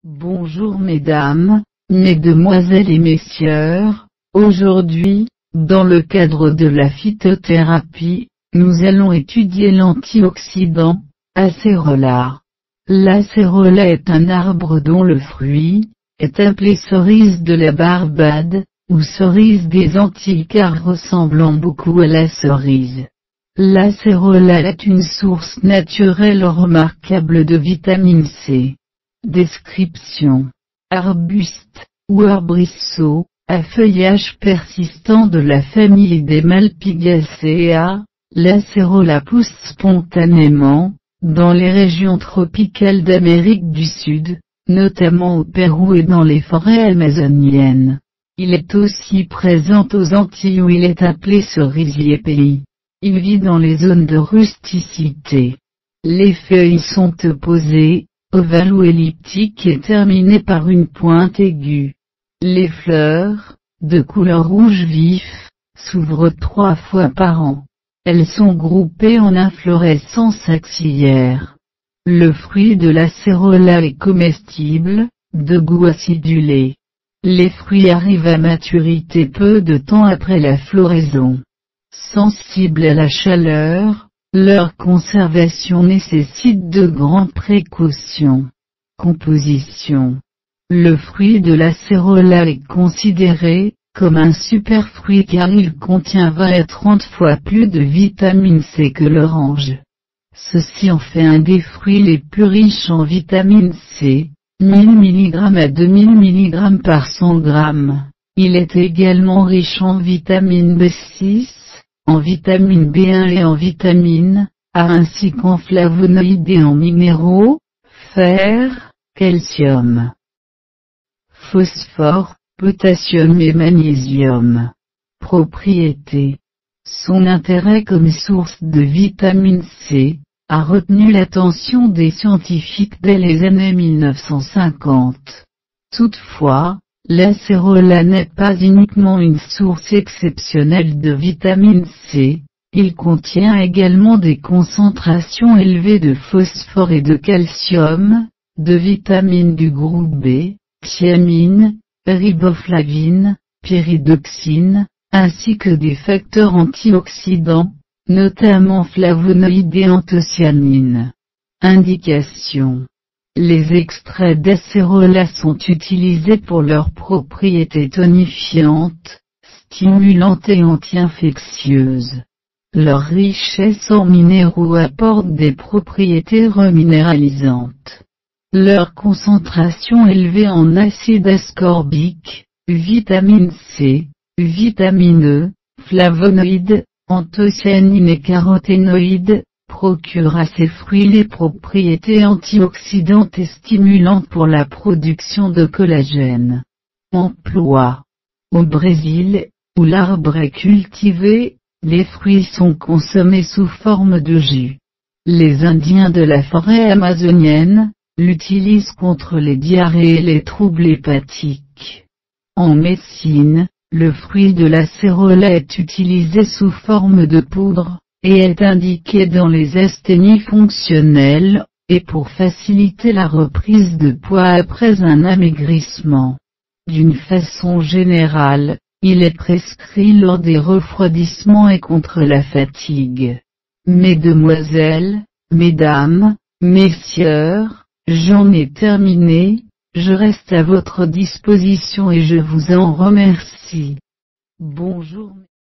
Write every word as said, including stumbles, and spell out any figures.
Bonjour mesdames, mesdemoiselles et messieurs, aujourd'hui, dans le cadre de la phytothérapie, nous allons étudier l'antioxydant, acérola. L'acérola est un arbre dont le fruit, est appelé cerise de la Barbade, ou cerise des Antilles car ressemblant beaucoup à la cerise. L'acérola est une source naturelle remarquable de vitamine C. Description. Arbuste, ou arbrisseau, à feuillage persistant de la famille des Malpighiaceae, l'acérola pousse spontanément, dans les régions tropicales d'Amérique du Sud, notamment au Pérou et dans les forêts amazoniennes. Il est aussi présent aux Antilles où il est appelé cerisier pays. Il vit dans les zones de rusticité. Les feuilles sont opposées, ovales ou elliptiques et terminées par une pointe aiguë. Les fleurs, de couleur rouge vif, s'ouvrent trois fois par an. Elles sont groupées en inflorescences axillaires. Le fruit de l'acérola est comestible, de goût acidulé. Les fruits arrivent à maturité peu de temps après la floraison. Sensibles à la chaleur, leur conservation nécessite de grandes précautions. Composition. Le fruit de l'acérola est considéré comme un superfruit car il contient vingt à trente fois plus de vitamine C que l'orange. Ceci en fait un des fruits les plus riches en vitamine C, mille milligrammes à deux mille milligrammes par cent grammes. Il est également riche en vitamine B six, en vitamine B un et en vitamine A ainsi qu'en flavonoïdes et en minéraux, fer, calcium, phosphore, potassium et magnésium. Propriétés. Son intérêt comme source de vitamine C a retenu l'attention des scientifiques dès les années mille neuf cent cinquante. Toutefois, l'acérola n'est pas uniquement une source exceptionnelle de vitamine C, il contient également des concentrations élevées de phosphore et de calcium, de vitamines du groupe B, thiamine, riboflavine, pyridoxine, ainsi que des facteurs antioxydants, notamment flavonoïdes et anthocyanines. Indication. Les extraits d'acérola sont utilisés pour leurs propriétés tonifiantes, stimulantes et anti-infectieuses. Leur richesse en minéraux apporte des propriétés reminéralisantes. Leur concentration élevée en acide ascorbique, vitamine C, vitamine E, flavonoïdes, anthocyanines et caroténoïdes, procure à ces fruits les propriétés antioxydantes et stimulantes pour la production de collagène. Emploi. Au Brésil, où l'arbre est cultivé, les fruits sont consommés sous forme de jus. Les Indiens de la forêt amazonienne l'utilisent contre les diarrhées et les troubles hépatiques. En médecine, le fruit de l'acérola est utilisé sous forme de poudre, et est indiqué dans les asthénies fonctionnelles, et pour faciliter la reprise de poids après un amaigrissement. D'une façon générale, il est prescrit lors des refroidissements et contre la fatigue. Mesdemoiselles, mesdames, messieurs, j'en ai terminé, je reste à votre disposition et je vous en remercie. Bonjour.